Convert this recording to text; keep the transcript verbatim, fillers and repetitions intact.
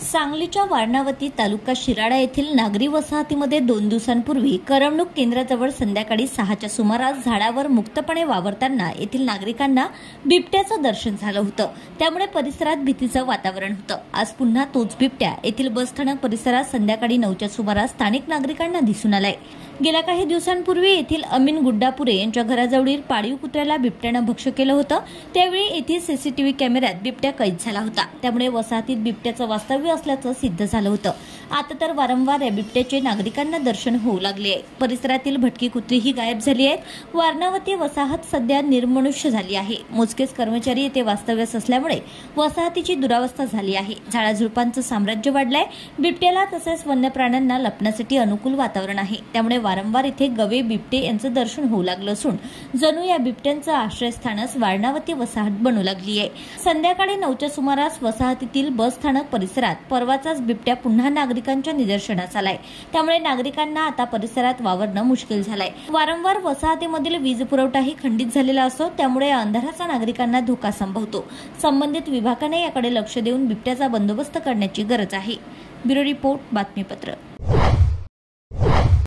सांगलीच्या वारणावती तालुका शिराळा येथील नागरी वसाहतीमध्ये दोन दिवसांपूर्वी करमणूक केंद्राजवळ संध्याकाळी सहाच्या सुमारास झाडावर मुक्तपणे वावरताना येथील नागरिकांना बिबट्याचं दर्शन झालं होतं। त्यामुळे परिसरात भीतीचं वातावरण होतं। आज पुन्हा तोच बिबट्या येथील बसस्थानक परिसरात संध्याकाळी नऊच्या सुमारास स्थानिक नागरिकांना दिसून आलाय। गेल्या काही दिवसांपूर्वी येथील अमीन गुड्डापुरे यांच्या घराजवळील पाळीव कुत्र्याला बिबट्यानं भक्ष्य केलं होतं। त्यावेळी येथील सीसीटीव्ही कॅमेऱ्यात बिबट्या कैद झाला होता। त्यामुळे वसाहतीत बिबट्याचं वास्तव्य असल्याचं सिद्ध झालं होतं। आता तर वारंवार या बिबट्याचे नागरिकांना दर्शन होऊ लागले आहे। परिसरातील भटकी कुत्री ही गायब झाली आहेत। वारणावती वसाहत सध्या निर्मनुष्य झाली आहे। मोजकेच कर्मचारी येथे वास्तव्यास असल्यामुळे वसाहतीची दुरावस्था झाली आहे। झाडाझुडपांचं साम्राज्य वाढलंय। बिबट्याला तसेच वन्य प्राण्यांना लपण्यासाठी अनुकूल वातावरण आहे। त्यामुळे वारंवार इथे गवे बिबटे यांचं दर्शन होऊ लागलं असून जणू या बिबट्यांचं आश्रयस्थानच वारणावती वसाहत बनू लागली आहे। संध्याकाळी नऊच्या सुमारास वसाहतीतील बस स्थानक परिसरात परवाचाच बिबट्या पुन्हा नागरिकांच्या निदर्शनास आलाय। त्यामुळे नागरिकांना आता परिसरात वावरणं मुश्किल झालंय। वारंवार वसाहतीमधील वीज पुरवठाही खंडित झालेला असतो। त्यामुळे अंधाराचा नागरिकांना धोका संभवतो। संबंधित विभागाने याकडे लक्ष देऊन बिबट्याचा बंदोबस्त करण्याची गरज आहे। ब्युरो रिपोर्ट बातमीपत्र।